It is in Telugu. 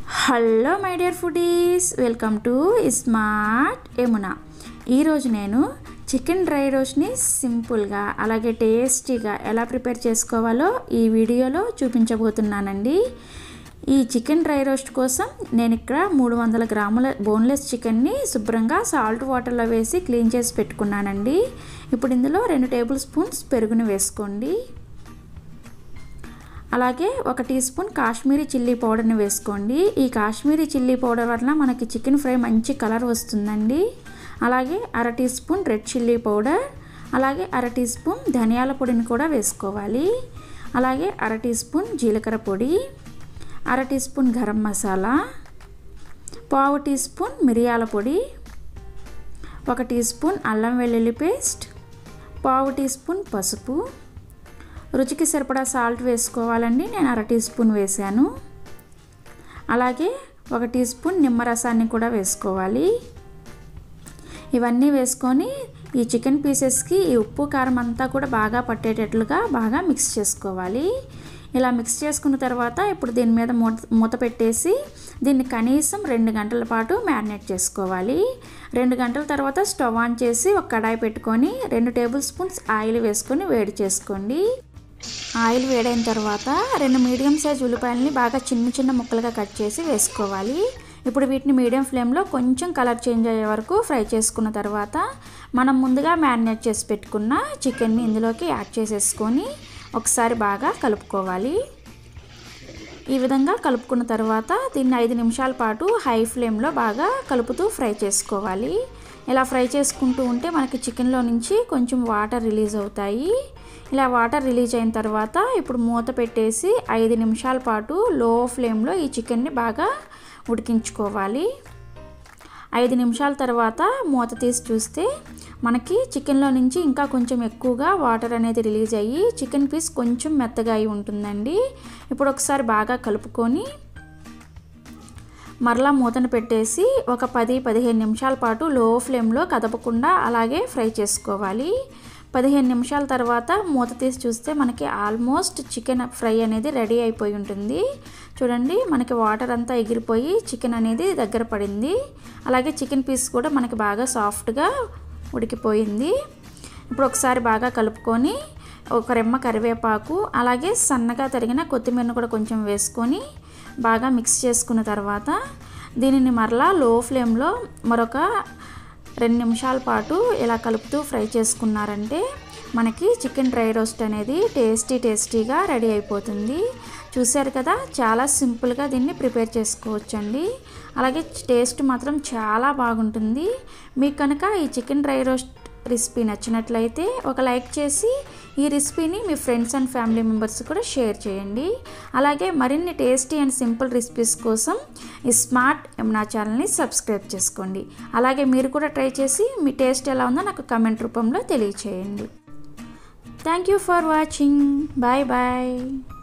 Hello my dear foodies, welcome to smart Yamuna. ఈరోజు నేను చికెన్ డ్రై రోస్ట్ని సింపుల్గా అలాగే టేస్టీగా ఎలా ప్రిపేర్ చేసుకోవాలో ఈ వీడియోలో చూపించబోతున్నానండి. ఈ చికెన్ డ్రై రోస్ట్ కోసం నేను ఇక్కడ 300 గ్రాముల బోన్లెస్ చికెన్ని శుభ్రంగా సాల్ట్ వాటర్లో వేసి క్లీన్ చేసి పెట్టుకున్నానండి. ఇప్పుడు ఇందులో 2 టేబుల్ స్పూన్స్ పెరుగుని వేసుకోండి. అలాగే 1 టీ స్పూన్ కాశ్మీరీ చిల్లీ పౌడర్ని వేసుకోండి. ఈ కాశ్మీరీ చిల్లీ పౌడర్ వల్ల మనకి చికెన్ ఫ్రై మంచి కలర్ వస్తుందండి. అలాగే 1/2 teaspoon red chilli powder, అలాగే 1/2 టీ స్పూన్ ధనియాల పొడిని కూడా వేసుకోవాలి. అలాగే 1/2 టీ స్పూన్ జీలకర్ర పొడి, 1/2 teaspoon garam masala, 1/2 teaspoon మిరియాల పొడి, 1 టీ స్పూన్ అల్లం వెల్లుల్లి పేస్ట్, 1/2 టీ స్పూన్ పసుపు, రుచికి సరిపడా సాల్ట్ వేసుకోవాలండి. నేను 1/2 టీ స్పూన్ వేసాను. అలాగే 1 టీ స్పూన్ నిమ్మరసాన్ని కూడా వేసుకోవాలి. ఇవన్నీ వేసుకొని ఈ చికెన్ పీసెస్కి ఈ ఉప్పు కారం అంతా కూడా బాగా పట్టేటట్లుగా బాగా మిక్స్ చేసుకోవాలి. ఇలా మిక్స్ చేసుకున్న తర్వాత ఇప్పుడు దీని మీద మూత పెట్టేసి దీన్ని కనీసం 2 గంటల పాటు మ్యారినేట్ చేసుకోవాలి. 2 గంటల తర్వాత స్టవ్ ఆన్ చేసి ఒక కడాయి పెట్టుకొని 2 టేబుల్ స్పూన్స్ ఆయిల్ వేసుకొని వేడి చేసుకోండి. ఆయిల్ వేడైన తర్వాత 2 మీడియం సైజ్ ఉల్లిపాయలని బాగా చిన్న ముక్కలుగా కట్ చేసి వేసుకోవాలి. ఇప్పుడు వీటిని మీడియం ఫ్లేమ్లో కొంచెం కలర్ చేంజ్ అయ్యే వరకు ఫ్రై చేసుకున్న తర్వాత మనం ముందుగా మ్యారినేట్ చేసి పెట్టుకున్న చికెన్ని ఇందులోకి యాడ్ చేసేసుకొని ఒకసారి బాగా కలుపుకోవాలి. ఈ విధంగా కలుపుకున్న తర్వాత దీన్ని 5 నిమిషాల పాటు హై ఫ్లేమ్లో బాగా కలుపుతూ ఫ్రై చేసుకోవాలి. ఇలా ఫ్రై చేసుకుంటూ ఉంటే మనకి చికెన్లో నుంచి కొంచెం వాటర్ రిలీజ్ అవుతాయి. ఇలా వాటర్ రిలీజ్ అయిన తర్వాత ఇప్పుడు మూత పెట్టేసి 5 నిమిషాల పాటు లో ఫ్లేమ్లో ఈ చికెన్ని బాగా ఉడికించుకోవాలి. 5 నిమిషాల తర్వాత మూత తీసి చూస్తే మనకి చికెన్లో నుంచి ఇంకా కొంచెం ఎక్కువగా వాటర్ అనేది రిలీజ్ అయ్యి చికెన్ పీస్ కొంచెం మెత్తగా అయి ఉంటుందండి. ఇప్పుడు ఒకసారి బాగా కలుపుకొని మరలా మూతను పెట్టేసి ఒక 10-15 నిమిషాల పాటు లో ఫ్లేమ్లో కదపకుండా అలాగే ఫ్రై చేసుకోవాలి. 15 నిమిషాల తర్వాత మూత తీసి చూస్తే మనకి ఆల్మోస్ట్ చికెన్ ఫ్రై అనేది రెడీ అయిపోయి ఉంటుంది. చూడండి, మనకి వాటర్ అంతా ఎగిరిపోయి చికెన్ అనేది దగ్గర పడింది. అలాగే చికెన్ పీస్ కూడా మనకి బాగా సాఫ్ట్గా ఉడికిపోయింది. ఇప్పుడు ఒకసారి బాగా కలుపుకొని ఒక రెమ్మ కరివేపాకు అలాగే సన్నగా తరిగిన కొత్తిమీరను కూడా కొంచెం వేసుకొని బాగా మిక్స్ చేసుకున్న తర్వాత దీనిని మరలా లో ఫ్లేమ్లో మరొక 2 నిమిషాల పాటు ఇలా కలుపుతూ ఫ్రై చేసుకున్నారంటే మనకి చికెన్ డ్రై రోస్ట్ అనేది టేస్టీగా రెడీ అయిపోతుంది. చూశారు కదా, చాలా సింపుల్గా దీన్ని ప్రిపేర్ చేసుకోవచ్చండి. అలాగే టేస్ట్ మాత్రం చాలా బాగుంటుంది. మీకు కనుక ఈ చికెన్ డ్రై రోస్ట్ రెసిపీ నచ్చినట్లయితే ఒక లైక్ చేసి ఈ రెసిపీని మీ ఫ్రెండ్స్ అండ్ ఫ్యామిలీ మెంబర్స్ కూడా షేర్ చేయండి. అలాగే మరిన్ని టేస్టీ అండ్ సింపుల్ రెసిపీస్ కోసం ఈ స్మార్ట్ యమున ఛానల్ని సబ్స్క్రైబ్ చేసుకోండి. అలాగే మీరు కూడా ట్రై చేసి మీ టేస్ట్ ఎలా ఉందో నాకు కామెంట్ రూపంలో తెలియచేయండి. Thank you for watching. Bye bye.